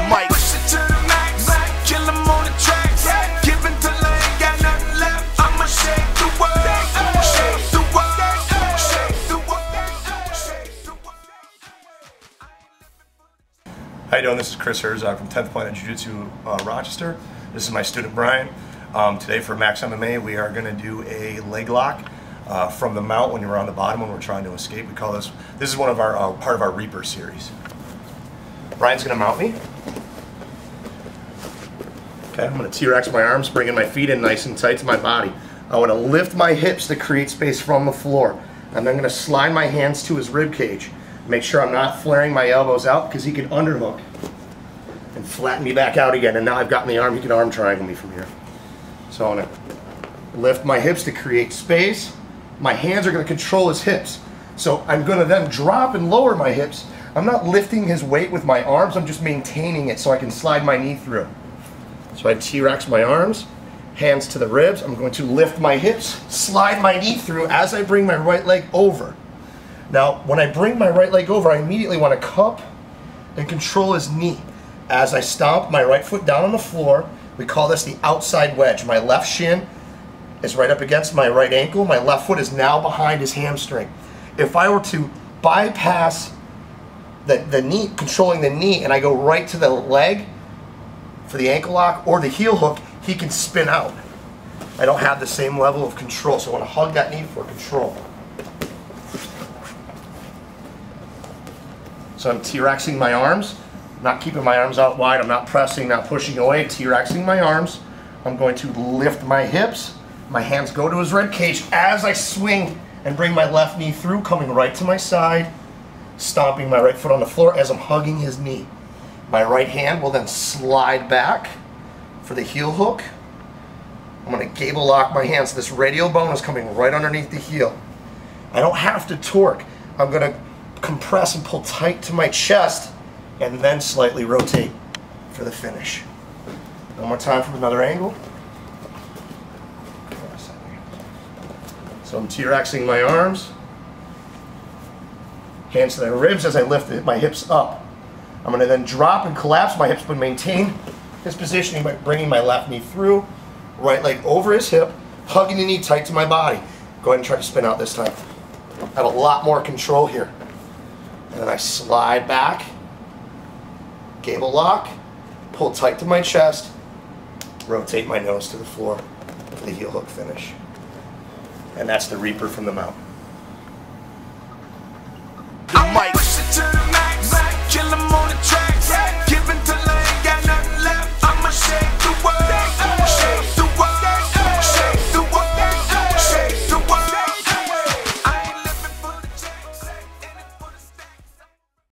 mic. Push it to the max, kill him on the tracks. Give it till I ain't got nothing left. I'ma shake the world, shake the world, shake the world, shake the world. How you doing? This is Chris Herzog from 10th Planet Jiu-Jitsu Rochester. This is my student Brian. Today for Max MMA we are going to do a leg lock from the mount when you're on the bottom when we're trying to escape. We call this is one of our part of our Reaper series. Brian's going to mount me. Okay, I'm going to T-Rex my arms, bringing my feet in nice and tight to my body. I want to lift my hips to create space from the floor. I'm then going to slide my hands to his rib cage. Make sure I'm not flaring my elbows out because he can underhook and flatten me back out again. And now I've gotten the arm, he can arm triangle me from here. So I'm going to lift my hips to create space. My hands are going to control his hips. So I'm going to then drop and lower my hips. I'm not lifting his weight with my arms, I'm just maintaining it so I can slide my knee through. So I T-Rex my arms, hands to the ribs. I'm going to lift my hips, slide my knee through as I bring my right leg over. Now, when I bring my right leg over, I immediately want to cup and control his knee. As I stomp my right foot down on the floor, we call this the outside wedge. My left shin is right up against my right ankle. My left foot is now behind his hamstring. If I were to bypass the knee, controlling the knee, and I go right to the leg for the ankle lock or the heel hook, he can spin out. I don't have the same level of control, so I want to hug that knee for control. So I'm T-Rexing my arms, not keeping my arms out wide, I'm not pressing, not pushing away, T-Rexing my arms. I'm going to lift my hips, my hands go to his rib cage as I swing and bring my left knee through, coming right to my side, stomping my right foot on the floor as I'm hugging his knee. My right hand will then slide back for the heel hook. I'm going to gable lock my hands. This radial bone is coming right underneath the heel. I don't have to torque. I'm going to compress and pull tight to my chest and then slightly rotate for the finish. One more time from another angle. So I'm T-Rexing my arms. Hands to the ribs as I lift my hips up. I'm going to then drop and collapse my hips but maintain this positioning by bringing my left knee through, right leg over his hip, hugging the knee tight to my body. Go ahead and try to spin out this time. I have a lot more control here. And then I slide back, gable lock, pull tight to my chest, rotate my nose to the floor for the heel hook finish. And that's the Reaper from the mount. The mic.